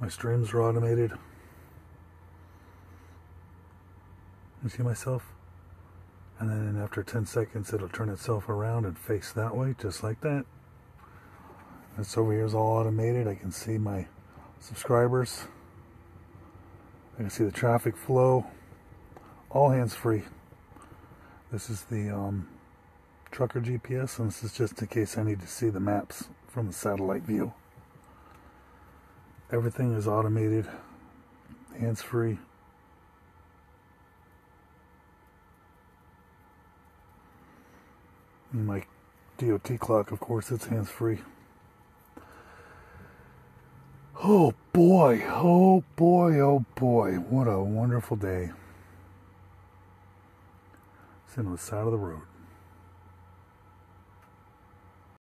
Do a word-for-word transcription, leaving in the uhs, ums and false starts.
My streams are automated. You see myself? And then after ten seconds, it'll turn itself around and face that way, just like that. This over here is all automated. I can see my subscribers. I can see the traffic flow. All hands-free. This is the um, trucker G P S, and this is just in case I need to see the maps from the satellite view. Everything is automated, hands-free. And my D O T clock, of course, it's hands-free. Oh boy, oh boy, oh boy, what a wonderful day. It's in the side of the road.